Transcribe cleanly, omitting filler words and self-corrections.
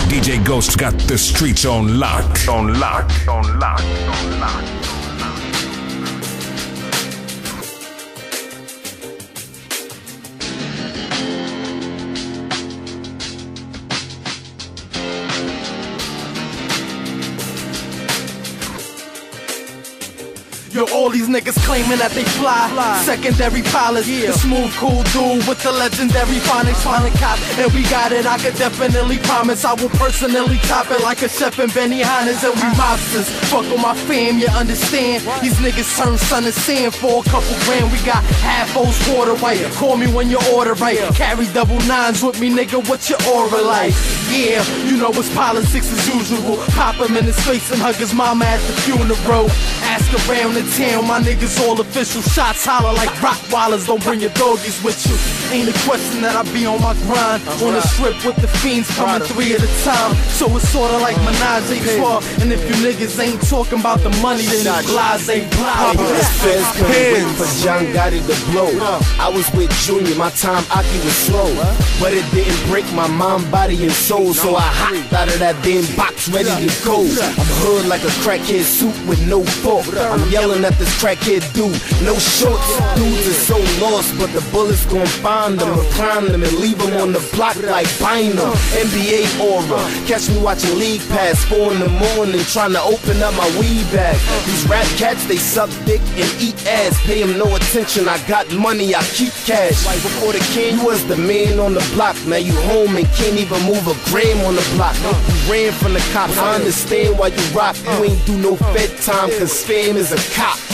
DJ Ghost got the streets on lock. On lock, on lock, on lock. Yo, all these niggas claiming that they fly. Secondary pilots, the smooth, cool dude with the legendary phonics, cop. And we got it, I could definitely promise I will personally top it like a chef in Benihana's. And we mobsters, fuck with my fam, you understand? These niggas turn sun and sand for a couple grand. We got half O's quarter white. Call me when you order right. Carry double nines with me, nigga, what's your aura like? Yeah, you know it's politics as usual. Pop him in his face and hug his mama at the funeral. Ask around the town, my niggas all official. Shots holler like Rottweilers, don't bring your doggies with you. Ain't a question that I be on my grind. On the strip with the fiends coming 3 at a time. So it's sorta like Menage a Trois. And if you niggas ain't talking about the money, then it's blase, blah. This feds couldn't wait for John Gotti to blow. I was with Junior, my time Aki was slow. But it didn't break my mind, body, and soul. So I hopped out of that damn box ready to go. I'm hood like a crackhead suit with no fork. I'm yelling at this crackhead dude, no shorts. Dudes are so lost, but the bullets gon' find them, recline them, and leave them on the block like bind them. NBA aura, catch me watching League Pass 4 in the morning, trying to open up my weed bag. These rap cats, they suck dick and eat ass. Pay them no attention, I got money, I keep cash. Before the king, you was the man on the block. Now you home and can't even move a gram on the block. You ran from the cops, I understand why you rock. You ain't do no fed time, cause fam is a cop.